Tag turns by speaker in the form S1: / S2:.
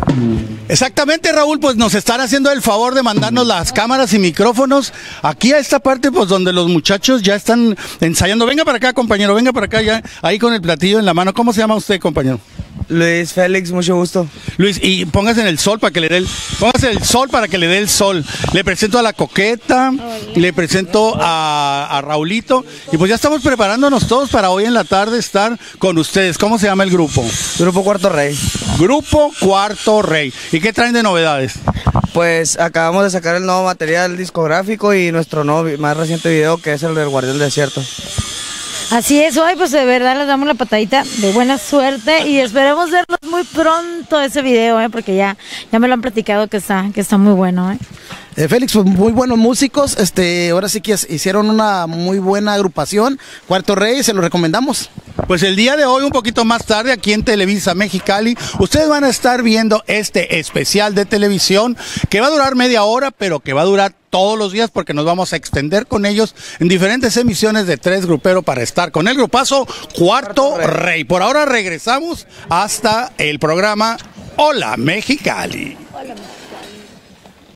S1: Exactamente, Raúl, pues nos están haciendo el favor de mandarnos las cámaras y micrófonos aquí a esta parte, pues donde los muchachos ya están ensayando. Venga para acá, compañero, venga para acá ya, ahí con el platillo en la mano. ¿Cómo se llama usted, compañero?
S2: Luis Félix, mucho gusto.
S1: Luis, y póngase en el sol para que le dé póngase el sol para que le dé el sol. Le presento a la Coqueta, le presento a Raulito, y pues ya estamos preparándonos todos para hoy en la tarde estar con ustedes. ¿Cómo se llama el grupo?
S2: Grupo Cuarto Rey.
S1: Grupo Cuarto Rey. ¿Y qué traen de novedades?
S2: Pues acabamos de sacar el nuevo material discográfico y nuestro nuevo, más reciente video, que es el del Guardián del Desierto.
S3: Así es, hoy pues de verdad les damos la patadita de buena suerte y esperemos verlos muy pronto ese video, porque ya me lo han platicado que está muy bueno.
S4: Félix, pues muy buenos músicos, ahora sí que hicieron una muy buena agrupación, Cuarto Rey, se lo recomendamos.
S1: Pues el día de hoy, un poquito más tarde, aquí en Televisa Mexicali, ustedes van a estar viendo este especial de televisión que va a durar media hora, pero que va a durar todos los días porque nos vamos a extender con ellos en diferentes emisiones de Tres Grupero para estar con el grupazo Cuarto Rey. Por ahora regresamos hasta el programa Hola Mexicali.